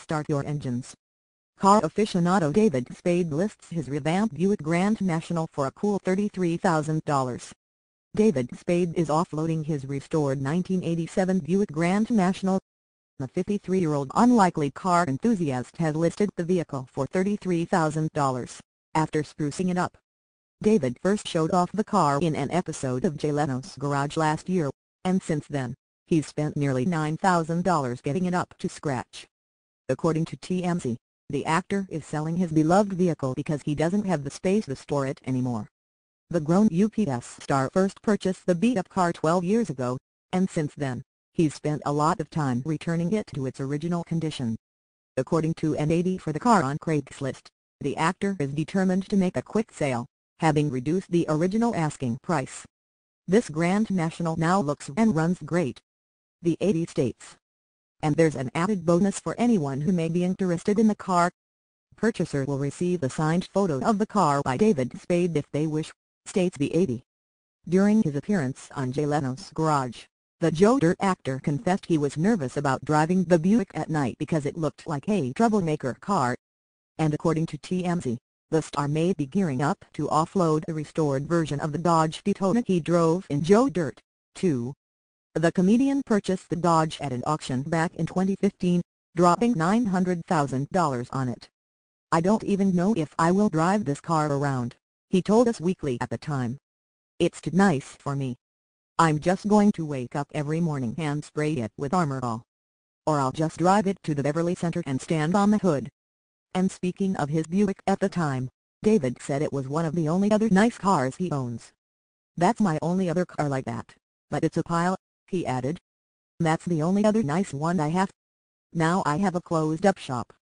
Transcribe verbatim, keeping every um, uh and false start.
start your engines. Car aficionado David Spade lists his revamped Buick Grand National for a cool thirty-three thousand dollars. David Spade is offloading his restored nineteen eighty-seven Buick Grand National. The fifty-three-year-old unlikely car enthusiast has listed the vehicle for thirty-three thousand dollars, after sprucing it up. David first showed off the car in an episode of Jay Leno's Garage last year, and since then, he's spent nearly nine thousand dollars getting it up to scratch. According to T M Z, the actor is selling his beloved vehicle because he doesn't have the space to store it anymore. The grown U P S star first purchased the beat-up car twelve years ago, and since then, he's spent a lot of time returning it to its original condition. According to an ad for the car on Craigslist, the actor is determined to make a quick sale, having reduced the original asking price. This Grand National now looks and runs great. The ad states. And there's an added bonus for anyone who may be interested in the car. Purchaser will receive a signed photo of the car by David Spade if they wish, states the ad. During his appearance on Jay Leno's Garage, the Joe Dirt actor confessed he was nervous about driving the Buick at night because it looked like a troublemaker car. And according to T M Z, the star may be gearing up to offload the restored version of the Dodge Daytona he drove in Joe Dirt, too. The comedian purchased the Dodge at an auction back in twenty fifteen, dropping nine hundred thousand dollars on it. "I don't even know if I will drive this car around," he told Us Weekly at the time. "It's too nice for me. I'm just going to wake up every morning and spray it with Armor All. Or I'll just drive it to the Beverly Center and stand on the hood." And speaking of his Buick at the time, David said it was one of the only other nice cars he owns. "That's my only other car like that, but it's a pile," he added. "That's the only other nice one I have. Now I have a closed-up shop."